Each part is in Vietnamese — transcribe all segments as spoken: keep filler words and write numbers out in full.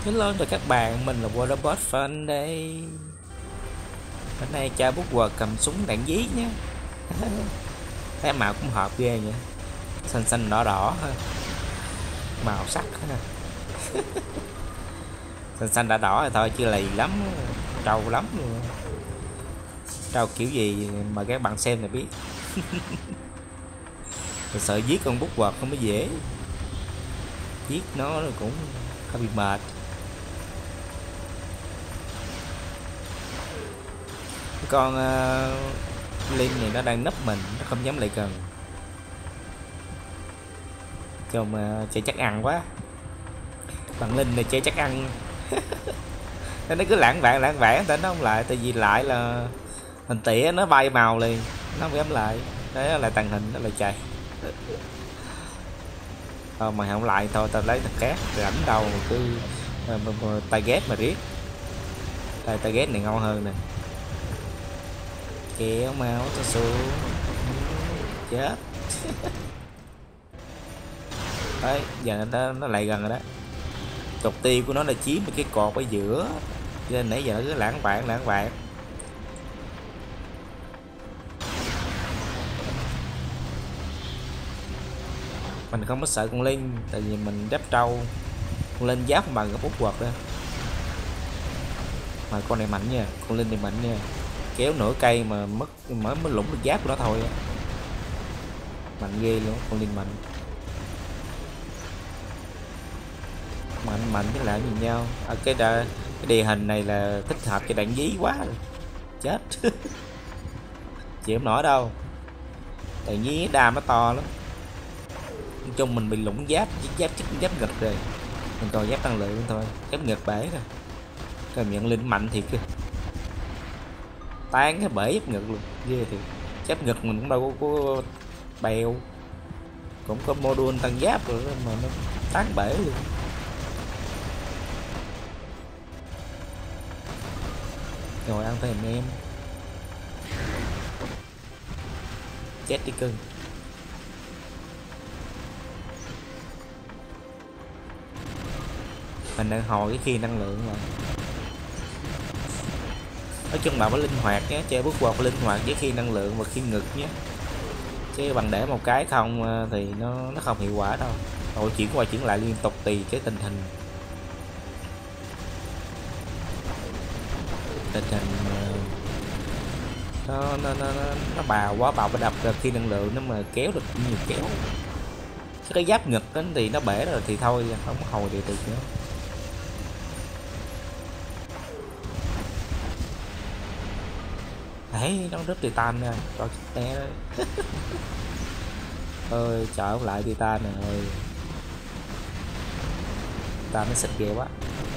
Hello chào các bạn, mình là Waterbot Fan đây. Hôm nay cha bút quờ cầm súng đạn dí nhé. Thấy màu cũng hợp ghê vậy. Xanh xanh đỏ đỏ ha. Màu sắc ha. Xanh xanh đỏ đỏ rồi thôi chứ lì lắm. Trâu lắm luôn. Trâu kiểu gì mà các bạn xem là biết. Thật sợ giết con bút quờ không có dễ. Giết nó cũng hơi bị mệt. Con uh, Linh này nó đang nấp mình, nó không dám lại gần. Chồng uh, chơi chắc ăn quá. Bạn Linh này chơi chắc ăn. Nó cứ lãng vạn lãng vãng tới nó không lại, tại vì lại là hình tỉa nó bay màu liền, nó không dám lại. Đấy là tàng hình nó lại chạy. Thôi mà không lại thôi tao lấy thằng cát rảnh đầu cứ uh, tay ghét mà riết. Tay tay ghét này ngon hơn nè. Kéo máu cho xuống. Chết. Đấy giờ nó, nó lại gần rồi đó. Mục tiêu của nó là chiếm cái cột ở giữa, cho nên nãy giờ nó cứ lãng vạn lãng vạn. Mình không có sợ con Linh, tại vì mình đáp trâu. Con Linh giáp bằng cái bút quật đó. Mà con này mạnh nha, con Linh này mạnh nha. Kéo nửa cây mà mất mới mới lủng được giáp của nó thôi. Mạnh ghê luôn, con Linh mạnh. Mạnh mạnh với lại nhìn nhau. À, cái đà, cái địa hình này là thích hợp cho đạn dí quá rồi. Chết. Chịu không nổi đâu. Đạn dí đam nó to lắm. Nói chung mình bị lủng giáp, giáp giáp, giáp ngực rồi. Mình còn giáp tăng lượng thôi, giáp ngực bể rồi. Cảm nhận Linh mạnh thiệt kìa. Tán cái bể giáp ngực luôn, ghê thiệt. Giáp ngực mình cũng đâu có, có bèo. Cũng có module tăng giáp rồi mà nó tán bể luôn. Rồi ăn thêm em. Chết đi cưng. Mình đang hồi cái khi năng lượng mà. Nói chung bạn phải linh hoạt nhé, chơi bước qua phải linh hoạt với khi năng lượng và khi ngực nhé. Chứ bằng để một cái không thì nó nó không hiệu quả đâu. Rồi chuyển qua chuyển lại liên tục tùy cái tình hình. Tình hình nó nó nó nó, nó bào quá bào, nó đập ra khi năng lượng nó mà kéo được nhiều kéo. Chứ cái giáp ngực đó thì nó bể rồi thì thôi, không có hồi được nữa. Đấy, nó rất titan nha, cho té đấy. Ơi chờ ông lại titan này ơi. Titan nó xịt ghê quá.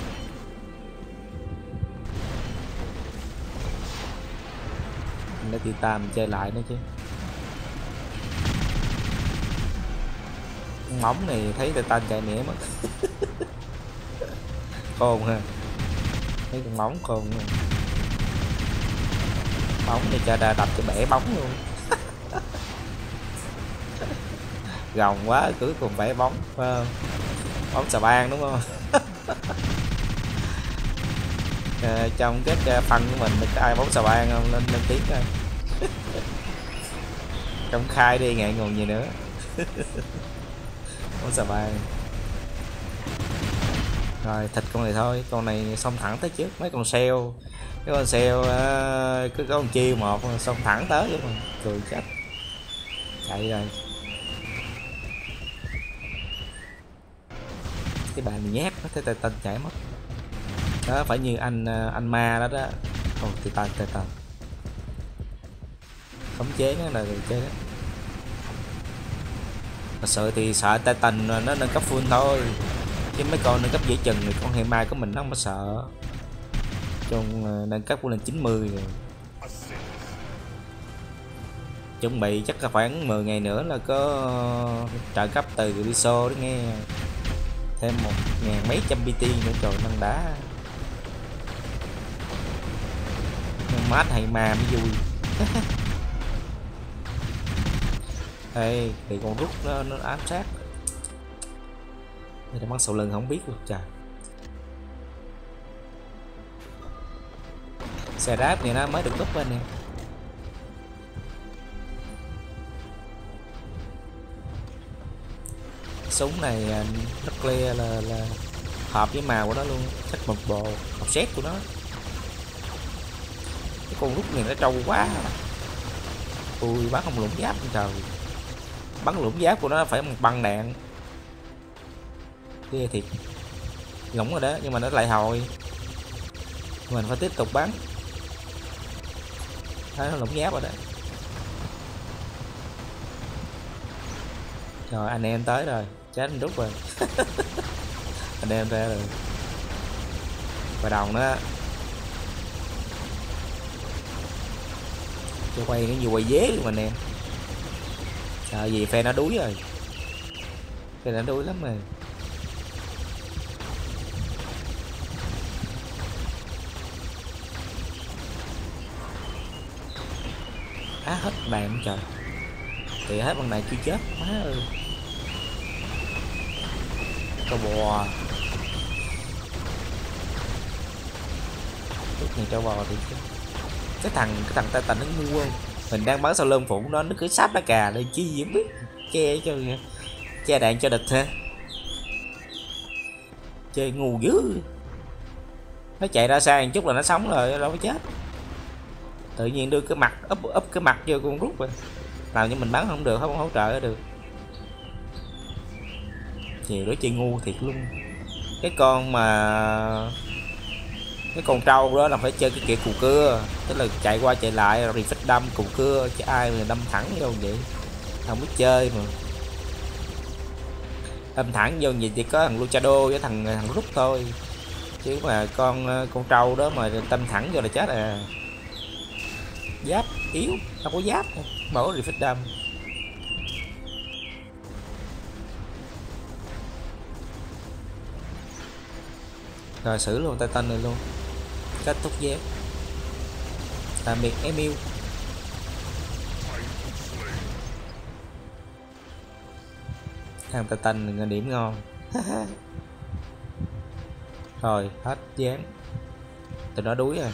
Nó titan mình chơi lại nữa chứ. Con móng này thấy titan chạy mẻ mất. Khôn ha. Thấy con móng khôn ha. Bóng thì cho ra đập cho bể bóng luôn. Gồng quá cứ cùng bể bóng phải không? Bóng xà bang đúng không? À, trong cái phân của mình có ai bóng xà bang không? Lên lên tiếng coi. Công khai đi, ngại ngùng gì nữa. Bóng xà bang. Rồi thịt con này thôi, con này xông thẳng tới trước mấy con sale. Cái con sale uh, cứ có con chiêu một xông thẳng tới luôn mà cười chết. Chạy rồi. Cái bàn này nhát nó thấy tay tên chạy mất. Đó phải như anh anh ma đó đó. Ồ tay tay tay tay. Khống chế nó là được chơi đó. Thật sự thì sợ tay tình nó nâng cấp full thôi. Chứ mấy con nâng cấp dễ chừng thì con hề mai của mình nó không có sợ. Trong nâng cấp của lên chín mươi rồi. Chuẩn bị chắc là khoảng mười ngày nữa là có trợ cấp từ Riso đó nghe. Thêm một ngàn mấy trăm pê tê nữa trời nâng đá. Nhưng mát hay ma mới vui. Ê thì con rút nó, nó ám sát. Đây là bắn sau lưng không biết luôn trời. Xe ráp này nó mới được đúc anh em. Súng này rất clear là, là hợp với màu của nó luôn, thích một bộ một set của nó. Cái con rút này nó trâu quá. Ui bắn không lũng giáp trời, bắn lũng giáp của nó phải một băng đạn kia thiệt. Lũng rồi đó nhưng mà nó lại hồi, mình phải tiếp tục bắn. Thấy nó lũng giáp rồi đó. Rồi anh em tới rồi, chết anh rút rồi. Anh em ra rồi. Và đồng đó. Cho quay cái nhiều quay dế luôn anh em. Sợ gì phe nó đuối rồi. Phe nó đuối lắm rồi. Á hết bàn trời. Thì hết bằng này chưa chết má ơi. Cho bò. Lúc này cho bò thì cái thằng cái thằng tay tành nó ngu không. Mình đang bắn sau lưng phụ nó nó cứ sắp nó cà lên chi gì không biết. Che cho che đạn cho địch ha. Chơi ngu dữ. Nó chạy ra xa một chút là nó sống rồi đâu có chết. Tự nhiên đưa cái mặt úp úp cái mặt vô con rút rồi. Làm như mình bắn không được, không hỗ trợ được. Nhiều đứa chơi ngu thiệt luôn. Cái con mà cái con trâu đó là phải chơi cái kiểu cù cưa, tức là chạy qua chạy lại rồi refit đâm cù cưa, chứ ai mà đâm thẳng vô vậy không biết chơi mà. Đâm thẳng vô vậy chỉ có thằng Luchado với thằng thằng rút thôi, chứ mà con con trâu đó mà đâm thẳng vô là chết à. Giáp yếu, không có giáp bỏ refit đâm. Rồi xử luôn Titan này luôn. Kết thúc giáp. Tạm biệt Emil. Thằng Titan là điểm ngon. Rồi hết gián. Tụi nó đuối rồi.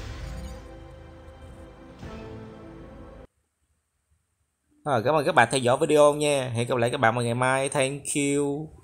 Rồi cảm ơn các bạn theo dõi video nha. Hẹn gặp lại các bạn vào ngày mai. Thank you.